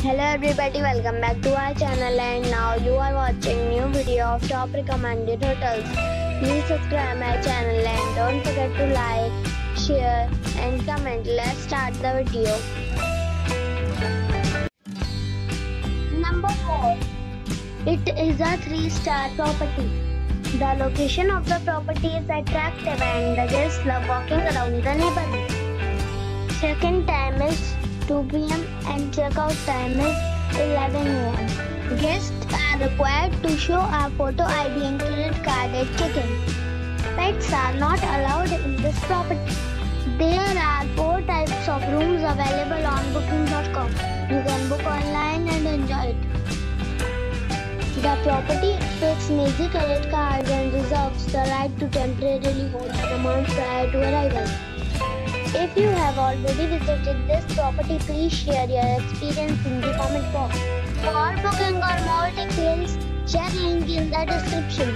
Hello everybody, welcome back to our channel and now you are watching new video of top recommended hotels. Please subscribe my channel and don't forget to like, share and comment. Let's start the video. Number 4. It is a 3-star property. The location of the property is attractive and the guests love walking around the neighborhood. Check-in time is 2 p.m. and check-out time is 11 a.m. Guests are required to show a photo ID and credit card at check-in. Pets are not allowed in this property. There are 4 types of rooms available on booking.com. You can book online and enjoy it. The property accepts major credit cards and reserves the right to temporarily hold an amount prior to arrival. If you have already visited this property, please share your experience in the comment box. For booking or more details, check link in the description.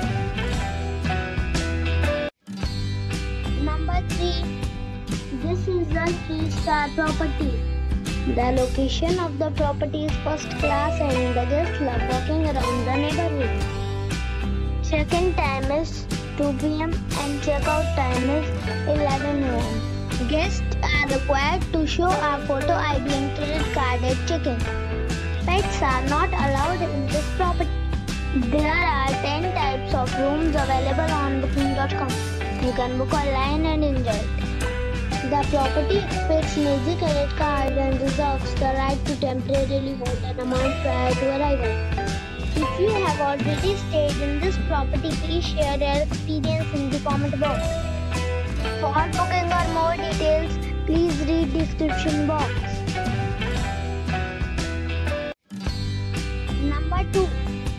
Number 3. This is a 3-star property. The location of the property is first class and the guests love walking around the neighborhood. Check-in time is 2 p.m. and check-out time is 11 a.m. Guests are required to show a photo ID and credit card at check-in. Pets are not allowed in this property. There are 10 types of rooms available on booking.com. You can book online and enjoy it. The property accepts major credit cards and reserves the right to temporarily hold an amount prior to arrival. If you have already stayed in this property, please share your experience in the comment box. For booking or more details, please read description box. Number 2.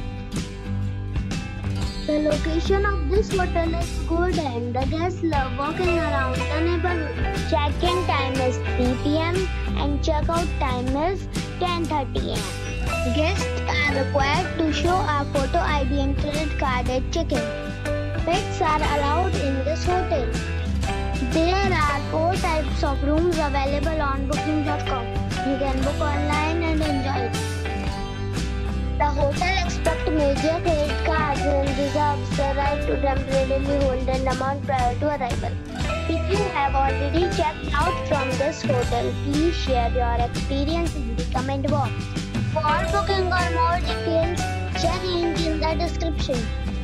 The location of this hotel is good and the guests love walking around the neighborhood. Check-in time is 3 p.m. and check-out time is 10:30 a.m. Guests are required to show a photo ID and credit card at check-in. Pets are allowed in this hotel. There are 4 types of rooms available on booking.com. You can book online and enjoy it. The hotel accepts major credit cards and reserves the right to temporarily hold an amount prior to arrival. If you have already checked out from this hotel, please share your experience in the comment box. For booking or more details, check link in the description.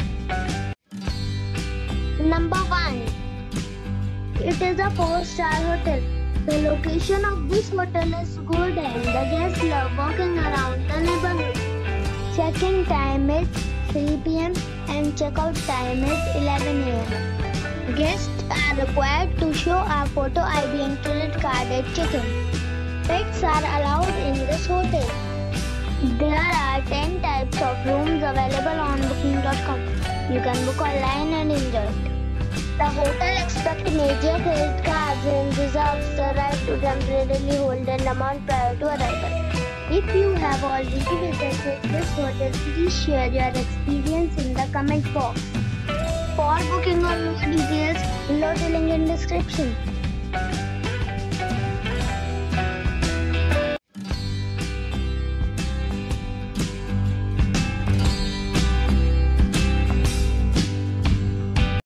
Number 1. It is a 4-star hotel. The location of this hotel is good and the guests love walking around the neighborhood. Check-in time is 3 p.m. and check-out time is 11 a.m. Guests are required to show a photo ID and credit card at check-in. Pets are allowed in this hotel. There are 10 types of rooms available on booking.com. You can book online and enjoy it. The hotel accepts major credit cards and reserves the right to temporarily hold an amount prior to arrival. If you have already visited this hotel, please share your experience in the comment box. For booking or more details, below the link in description.